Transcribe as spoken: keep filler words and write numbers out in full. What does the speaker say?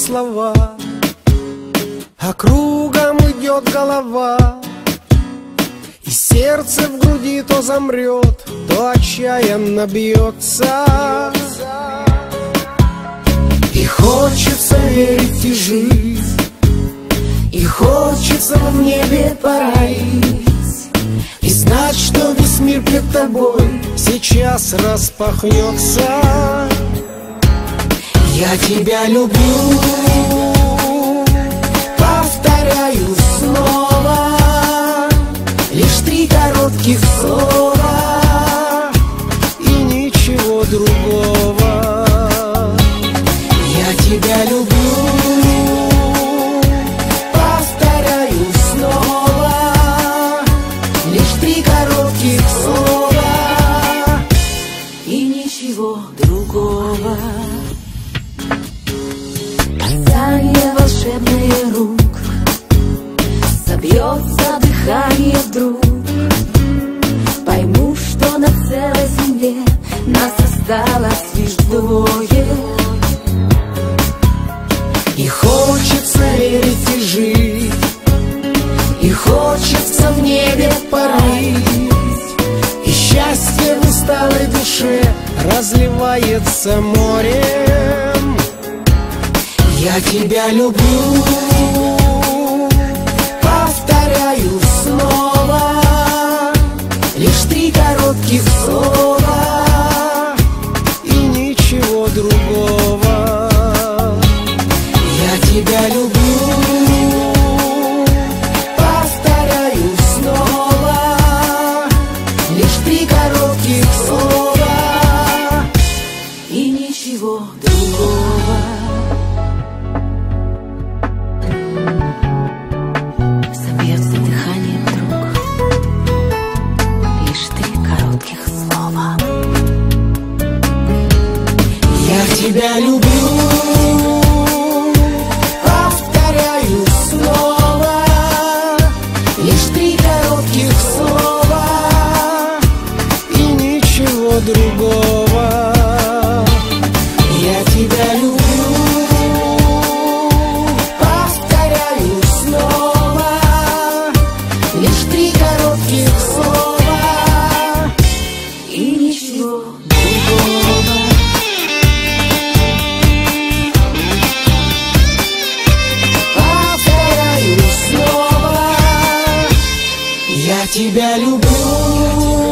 слова, а кругом идет голова, и сердце в груди то замрет, то отчаянно бьется. И хочется верить и жить, и хочется в небе парить, и знать, что весь мир пред тобой сейчас распахнется. Я тебя люблю, повторяю снова, лишь три коротких слова и ничего другого. Я тебя люблю, повторяю снова, лишь три коротких слова и ничего другого. Касание волшебное рук, собьется дыхание вдруг. Пойму, что на целой земле нас осталось лишь двое. И хочется верить и жить, и хочется в небе парить, и счастье в усталой душе разливается морем. Я тебя люблю, повторяю снова, лишь три коротких слова и ничего другого. Я тебя люблю, повторяю снова, лишь три коротких слова и ничего другого. Собьется дыхание вдруг, лишь три коротких слова. Я тебя люблю, повторяю снова, лишь три коротких слова и ничего другого. Я тебя люблю, повторяю снова, лишь три коротких слова и ничего другого. Повторяю снова, я тебя люблю.